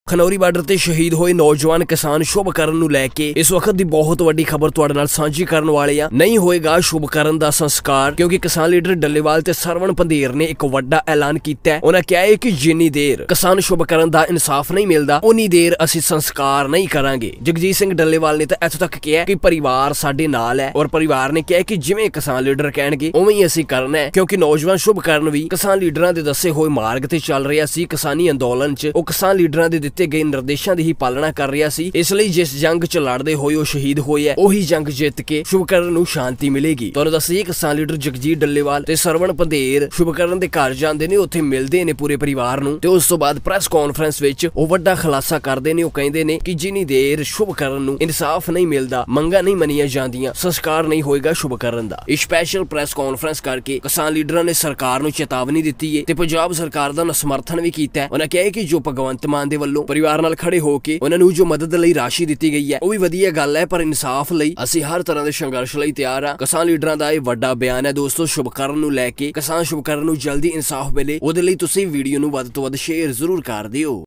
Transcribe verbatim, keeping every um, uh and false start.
Khanauri border ਤੇ ਸ਼ਹੀਦ ਹੋਏ ਨੌਜਵਾਨ ਕਿਸਾਨ ਸ਼ੁਭਕਰਨ ਨੂੰ ਲੈ ਕੇ ਇਸ ਵਕਤ ਦੀ ਬਹੁਤ ਵੱਡੀ ਖਬਰ ਤੁਹਾਡੇ ਨਾਲ ਸਾਂਝੀ ਕਰਨ ਵਾਲੇ ਆ। ਨਹੀਂ ਹੋਏਗਾ ਸ਼ੁਭਕਰਨ ਦਾ ਸੰਸਕਾਰ, ਕਿਉਂਕਿ ਕਿਸਾਨ ਲੀਡਰ ਡੱਲੇਵਾਲ ਤੇ ਸਰਵਣ ਪੰਧੇਰ ਨੇ ਇੱਕ ਵੱਡਾ ਐਲਾਨ ਕੀਤਾ ਹੈ। ਉਹਨਾਂ ਕਿਹਾ ਹੈ ਕਿ ਜਿੰਨੀ ਦੇਰ ਕਿਸਾਨ ਸ਼ੁਭਕਰਨ ਦਾ ਇਨਸਾਫ ਨਹੀਂ ਮਿਲਦਾ ਉਨੀ ਦੇਰ ਅਸੀਂ ਸੰਸਕਾਰ ਨਹੀਂ ਕਰਾਂਗੇ। ਜਗਜੀਤ ਸਿੰਘ ਡੱਲੇਵਾਲ ਨੇ ਤਾਂ ਇੱਥੋਂ ਤੱਕ ਕਿਹਾ ਕਿ ਪਰਿਵਾਰ ਸਾਡੇ ਨਾਲ ਹੈ, ਔਰ ਪਰਿਵਾਰ ਨੇ ਕਿਹਾ ਕਿ ਜਿਵੇਂ ਕਿਸਾਨ ਲੀਡਰ ਕਹਿਣਗੇ ਉਵੇਂ ਹੀ ਅਸੀਂ ਕਰਨਾ ਹੈ, ਕਿਉਂਕਿ ਨੌਜਵਾਨ ਸ਼ੁਭਕਰਨ ਵੀ ਕਿਸਾਨ ਲੀਡਰਾਂ ਦੇ ਦੱਸੇ ਹੋਏ ਮਾਰਗ ਤੇ ਚੱਲ ਰਿਹਾ ਸੀ। ਕਿਸਾਨੀ ਅੰਦੋਲਨ 'ਚ ਉਹ ਕਿਸਾਨ ਲੀਡਰਾਂ ਦੇ ਦਿੱਤੇ ਗਏ ਨਿਰਦੇਸ਼ਾਂ ਦੀ ਹੀ ਪਾਲਣਾ ਕਰ ਰਿਹਾ ਸੀ। ਇਸ ਲਈ ਜਿਸ ਜੰਗ 'ਚ ਲੜਦੇ ਹੋਏ ਉਹ ਸ਼ਹੀਦ ਹੋਏ ਹੈ, ਉਹੀ ਜੰਗ ਜਿੱਤ ਕੇ ਸ਼ੁਭਕਰਨ ਨੂੰ ਸ਼ਾਂਤੀ ਮਿਲੇਗੀ। ਤੁਹਾਨੂੰ ਦੱਸੀਏ ਕਿਸਾਨ ਲੀਡਰ ਜਗਜੀਤ ਡੱਲੇਵਾਲ ਤੇ ਸਰਵਣ ਪੰਧੇਰ ਸ਼ੁਭਕਰਨ ਦੇ ਘਰ ਜਾਂਦੇ ਨੇ, ਉੱਥੇ ਮਿਲਦੇ ਨੇ ਪੂਰੇ ਪਰਿਵਾਰ ਨੂੰ, ਤੇ ਉਸ ਤੋਂ ਬਾਅਦ ਪ੍ਰੈਸ ਕਾਨਫਰੰਸ ਵਿੱਚ ਉਹ ਵੱਡਾ ਖੁਲਾਸਾ ਕਰਦੇ ਨੇ। ਉਹ ਕਹਿੰਦੇ ਨੇ ਕਿ ਜਿੰਨੀ ਦੇਰ ਸ਼ੁਭਕਰਨ ਨੂੰ ਇਨਸਾਫ ਨਹੀਂ ਮਿਲਦਾ, ਮੰਗਾਂ ਨਹੀਂ ਮੰਨੀਆਂ ਜਾਂਦੀਆਂ, ਸੰਸਕਾਰ ਨਹੀਂ ਹੋਏਗਾ ਸ਼ੁਭਕਰਨ ਦਾ। ਇਹ ਸਪੈਸ਼ਲ ਪ੍ਰੈਸ ਕਾਨਫਰੰਸ ਕਰਕੇ ਕਿਸਾਨ ਲੀਡਰਾਂ ਨੇ ਸਰਕਾਰ ਨੂੰ ਚੇਤਾਵਨੀ ਦਿੱਤੀ ਹੈ ਤੇ ਪੰਜਾਬ ਸਰਕਾਰ ਦਾ ਸਮਰਥਨ ਵੀ ਕੀਤਾ ਹੈ। ਉਹਨਾਂ ਕਿਹਾ ਕਿ ਜੋ ਭਗਵੰਤ ਮਾਨ ਦੇ ਵੱਲੋਂ ਪਰਿਵਾਰ ਨਾਲ ਖੜੇ ਹੋ ਕੇ ਉਹਨਾਂ ਨੂੰ ਜੋ ਮਦਦ ਲਈ ਰਾਸ਼ੀ ਦਿੱਤੀ ਗਈ ਹੈ ਉਹ ਵੀ ਵਧੀਆ ਗੱਲ ਹੈ, ਪਰ ਇਨਸਾਫ ਲਈ ਅਸੀਂ ਹਰ ਤਰ੍ਹਾਂ ਦੇ ਸੰਘਰਸ਼ ਲਈ ਤਿਆਰ ਹਾਂ। ਕਿਸਾਨ ਲੀਡਰਾਂ ਦਾ ਇਹ ਵੱਡਾ ਬਿਆਨ ਹੈ ਦੋਸਤੋ ਸ਼ੁਭਕਰਨ ਨੂੰ ਲੈ ਕੇ। ਕਿਸਾਨ ਸ਼ੁਭਕਰਨ ਨੂੰ ਜਲਦੀ ਇਨਸਾਫ ਮਿਲੇ ਉਹਦੇ ਲਈ ਤੁਸੀਂ ਵੀਡੀਓ ਨੂੰ ਵੱਧ ਤੋਂ ਵੱਧ ਸ਼ੇਅਰ ਜ਼ਰੂਰ ਕਰ ਦਿਓ।